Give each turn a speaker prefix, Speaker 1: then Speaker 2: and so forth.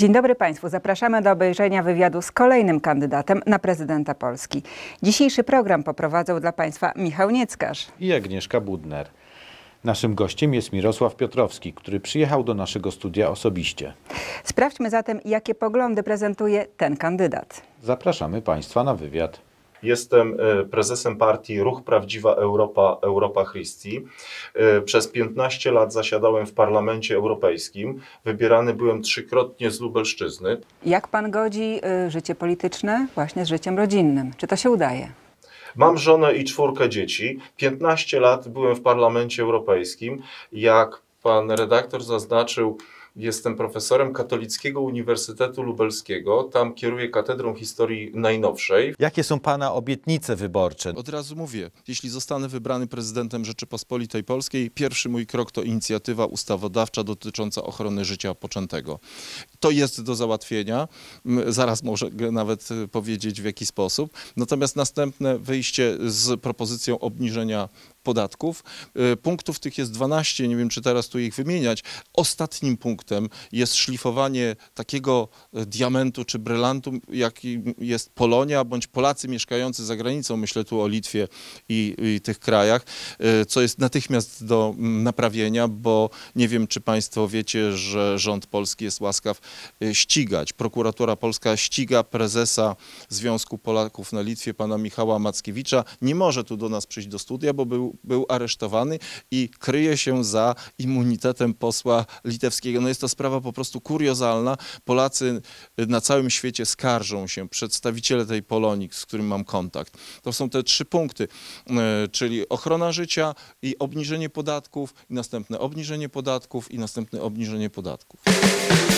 Speaker 1: Dzień dobry Państwu. Zapraszamy do obejrzenia wywiadu z kolejnym kandydatem na prezydenta Polski. Dzisiejszy program poprowadzą dla Państwa Michał Nieckarz
Speaker 2: i Agnieszka Budner. Naszym gościem jest Mirosław Piotrowski, który przyjechał do naszego studia osobiście.
Speaker 1: Sprawdźmy zatem, jakie poglądy prezentuje ten kandydat.
Speaker 2: Zapraszamy Państwa na wywiad.
Speaker 3: Jestem prezesem partii Ruch Prawdziwa Europa, Europa Christi. Przez 15 lat zasiadałem w Parlamencie Europejskim. Wybierany byłem 3-krotnie z Lubelszczyzny.
Speaker 1: Jak pan godzi życie polityczne właśnie z życiem rodzinnym? Czy to się udaje?
Speaker 3: Mam żonę i 4 dzieci. 15 lat byłem w Parlamencie Europejskim. Jak pan redaktor zaznaczył, jestem profesorem Katolickiego Uniwersytetu Lubelskiego. Tam kieruję Katedrą Historii Najnowszej.
Speaker 2: Jakie są Pana obietnice wyborcze?
Speaker 4: Od razu mówię, jeśli zostanę wybrany prezydentem Rzeczypospolitej Polskiej, pierwszy mój krok to inicjatywa ustawodawcza dotycząca ochrony życia poczętego. To jest do załatwienia, zaraz może nawet powiedzieć w jaki sposób. Natomiast następne wyjście z propozycją obniżenia podatków. Punktów tych jest 12, nie wiem czy teraz tu ich wymieniać. Ostatnim punktem jest szlifowanie takiego diamentu czy brylantu, jakim jest Polonia, bądź Polacy mieszkający za granicą, myślę tu o Litwie i tych krajach, co jest natychmiast do naprawienia, bo nie wiem czy Państwo wiecie, że rząd polski jest łaskaw ścigać. Prokuratura polska ściga prezesa Związku Polaków na Litwie, pana Michała Mackiewicza. Nie może tu do nas przyjść do studia, bo był aresztowany i kryje się za immunitetem posła litewskiego. No jest to sprawa po prostu kuriozalna. Polacy na całym świecie skarżą się, przedstawiciele tej Polonii, z którym mam kontakt. To są te 3 punkty, czyli ochrona życia i obniżenie podatków, i następne obniżenie podatków, i następne obniżenie podatków.